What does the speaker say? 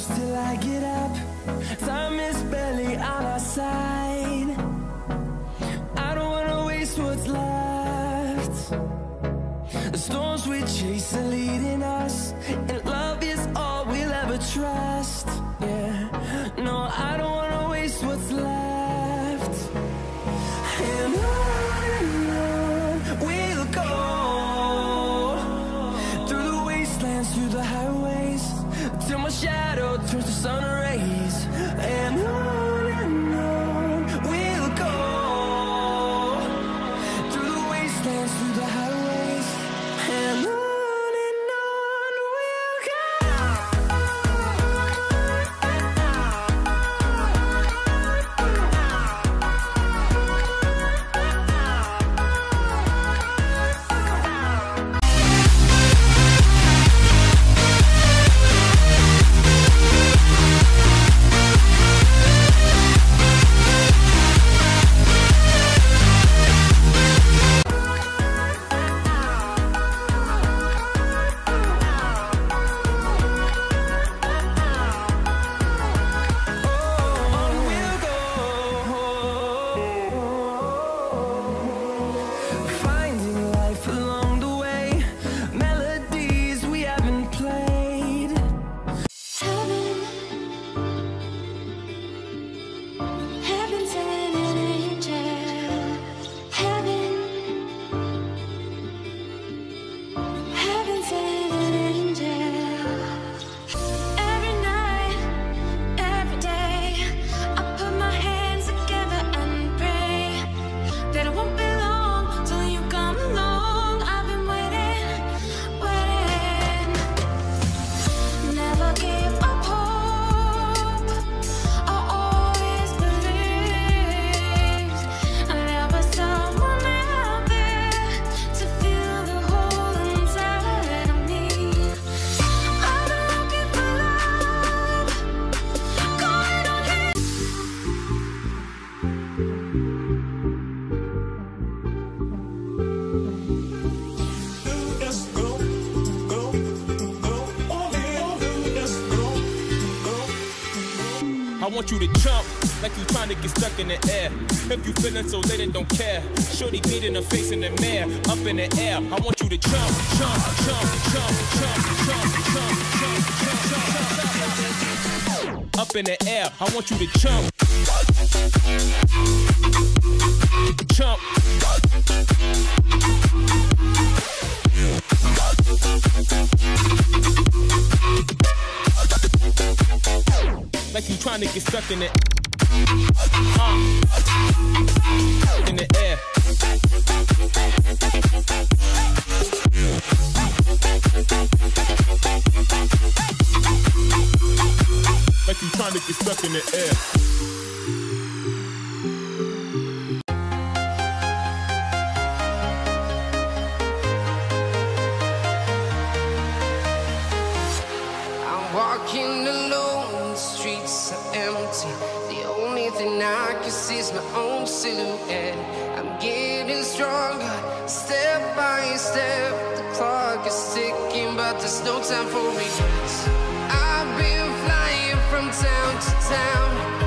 close till I get up. Time is barely on our side. I don't wanna waste what's left. The storms we chase are leading us, and love is all we'll ever trust. Yeah, no, I don't wanna waste what's left. And on we'll go, through the wastelands, through the highways, till my shadow turns to sun rays. And on we'll go, through the wastelands, through the highways, and on we'll go. I want you to jump like you trying to get stuck in the air. If you feeling so late and don't care, shorty beat in the face in the mirror, up in the air. I want you to jump, jump, jump, jump, jump, jump, jump, jump, jump, jump, up in the air. I want you to jump, jump. Like you trying to get stuck in it. In the air. Like you trying to get stuck in the air. Walking alone, the streets are empty. The only thing I can see is my own silhouette. I'm getting stronger, step by step. The clock is ticking, but there's no time for regrets. I've been flying from town to town,